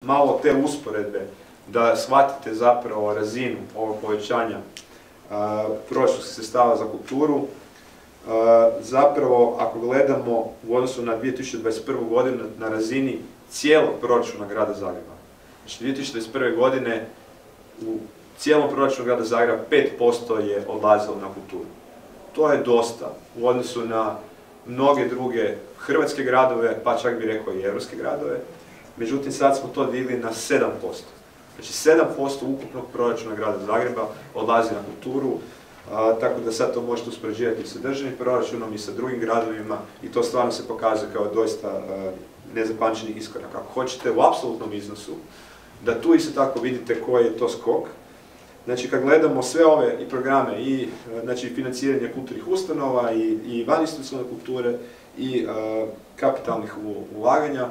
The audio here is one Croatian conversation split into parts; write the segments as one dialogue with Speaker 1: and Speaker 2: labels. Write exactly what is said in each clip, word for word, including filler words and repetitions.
Speaker 1: malo te usporedbe, da shvatite zapravo razinu ovog povećanja proračunskih sredstava za kulturu. Zapravo, ako gledamo u odnosu na dvije tisuće dvadeset prvu. godinu na razini cijelog proračuna grada Zagreba. Znači, dvije tisuće dvadeset prve. godine u cijelom proračunu grada Zagreba pet posto je odlazilo na kulturu. To je dosta u odnosu na mnoge druge hrvatske gradove, pa čak bi rekao i europske gradove. Međutim, sad smo to digli na sedam posto. Znači, sedam posto ukupnog proračuna grada Zagreba odlazi na kulturu, a, tako da sad to možete uspoređivati sa državnim proračunom i sa drugim gradovima i to stvarno se pokazuje kao doista a, nezapamćeni iskorak. Ako hoćete u apsolutnom iznosu, da tu isto tako vidite koji je to skok. Znači, kad gledamo sve ove i programe, i znači, financiranje kulturnih ustanova, i, i vaninstitucionalne kulture, i a, kapitalnih ulaganja,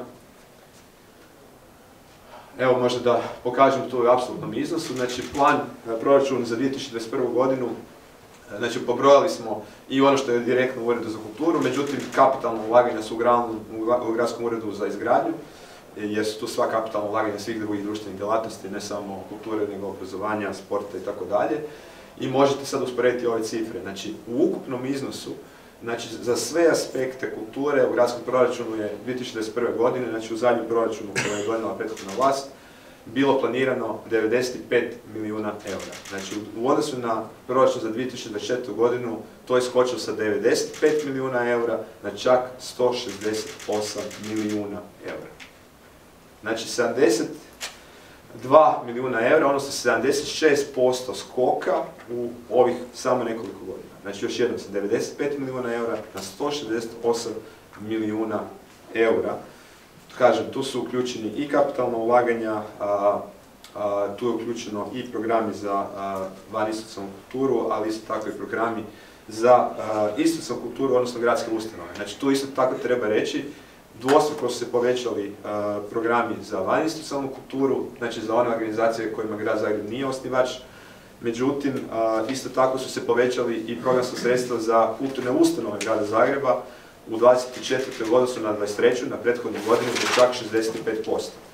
Speaker 1: evo možda da pokažem to u apsolutnom iznosu. Znači, plan proračun za dvije tisuće dvadeset prvu. godinu, znači, pobrojali smo i ono što je direktno u Uredu za kulturu, međutim, kapitalna ulaganja su u Gradskom uredu za izgradnju, jer su tu sva kapitalna ulaganja svih drugih društvenih djelatnosti, ne samo kulture, nego obrazovanja, sporta i tako dalje. I možete sad usporediti ove cifre. Znači, u ukupnom iznosu, znači, za sve aspekte kulture u gradskom proračunu je dvije tisuće dvadeset prve. godine, znači u zadnjem proračunu koji je donijela prethodna vlast, bilo planirano devedeset pet milijuna eura. Znači, u odnosu na proračun za dvije tisuće dvadeset četvrtu. godinu, to je skočilo sa devedeset pet milijuna eura na čak sto šezdeset osam milijuna eura. Znači, sedamdeset dva milijuna eura, odnosno sedamdeset šest posto skoka u ovih samo nekoliko godina. Znači, još jednom, sa devedeset pet milijuna eura na sto šezdeset osam milijuna eura. Kažem, tu su uključeni i kapitalna ulaganja, a, a, tu je uključeno i programi za vaninstitucionalnu kulturu, ali isto tako i programi za institucionalnu kulturu, odnosno gradske ustanove. Znači, tu isto tako treba reći, dvostruko su se povećali a, programi za vaninstitucionalnu kulturu, znači za one organizacije kojima grad Zagreb nije osnivač. Međutim, a, isto tako su se povećali i programska sredstva za kulturne ustanove grada Zagreba u dvadeset četvrtoj. u odnosu na dvadeset treću. na prethodnu godinu za čak šezdeset pet posto.